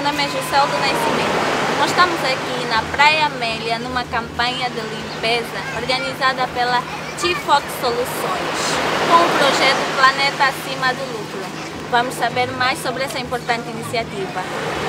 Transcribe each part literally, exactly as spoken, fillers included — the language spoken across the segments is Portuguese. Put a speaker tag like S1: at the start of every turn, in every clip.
S1: nome é Gisele do Nascimento. Nós estamos aqui na Praia Amélia numa campanha de limpeza organizada pela T-Fox Soluções com o projeto Planeta Acima do Lucro. Vamos saber mais sobre essa importante iniciativa.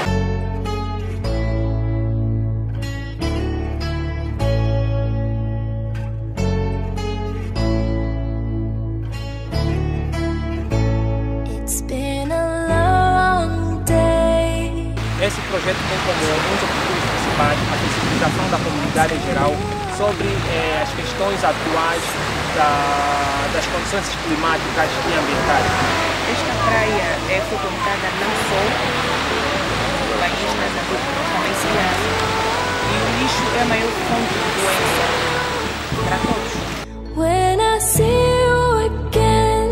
S2: Esse projeto tem como um dos objetivos principais a sensibilização da comunidade em geral sobre eh, as questões atuais da, das condições climáticas e ambientais.
S3: Esta praia é frequentada não só por banhistas adultos, mas também crianças. E o lixo é a maior fonte de doença para todos.
S4: When I see you again,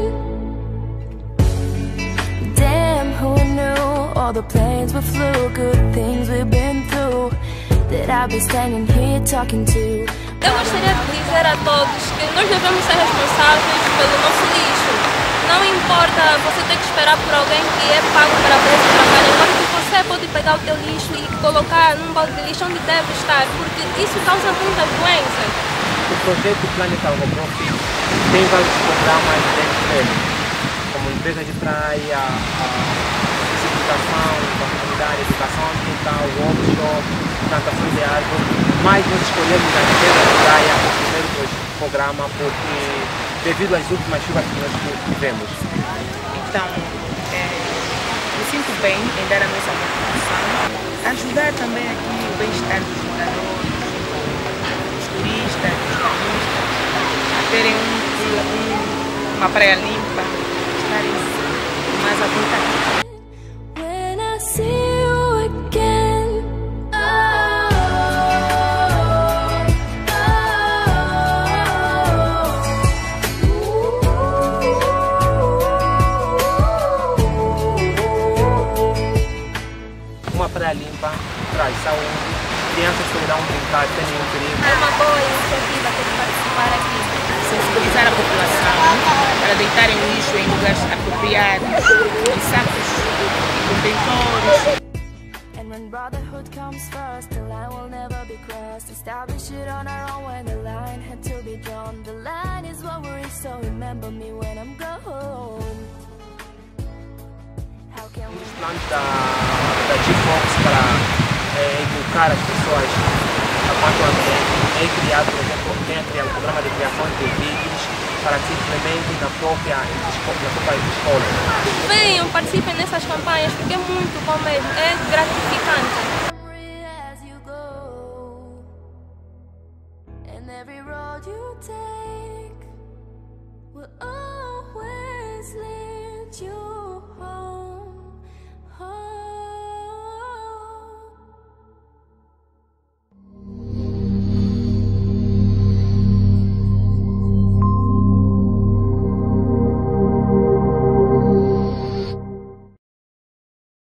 S4: damn, who knew all the planes we flew, good things we've been through, that I'll be standing here talking to.
S1: Eu gostaria de dizer a todos que nós devemos ser responsáveis pelo nosso lixo. Não importa você ter que esperar por alguém que é pago para fazer esse trabalho, enquanto que você pode pegar o teu lixo e colocar num balde de lixo onde deve estar, porque isso causa muitas doenças.
S2: O projeto Planeta Profit tem vários programas dentro dele, como limpeza de praia, a sensibilização da comunidade, educação ambiental, workshop, plantação de árvores, mas nós escolhemos a limpeza de praia como primeiro programa porque devido às últimas chuvas que nós tivemos.
S3: Então, é, me sinto bem em dar a nossa contribuição, ajudar também aqui o bem-estar dos moradores, dos turistas, dos banhistas, a terem um, um, uma praia limpa, estarem mais à vontade.
S4: When I see you again, oh, oh,
S2: Uma praia limpa traz saúde, crianças poderão brincar sem nenhum perigo.
S1: É uma boa iniciativa ter que participar aqui.
S3: Sensibilizar a população para deitarem o lixo em lugares apropriados, em sacos e contentores.
S4: and when brotherhood comes first, the line will never be crossed. Establish it on our own when the line had to be drawn. The line is what we're in, so remember me when I'm gone. How can we?
S2: Os planos da, da T-Fox para é, educar as pessoas quanto ao ambiente é criado, por exemplo, tem a criar um programa de criação de vídeos para que se implementem na própria, na própria escola.
S1: Venham, participem nessas campanhas porque é muito bom mesmo, é gratificante.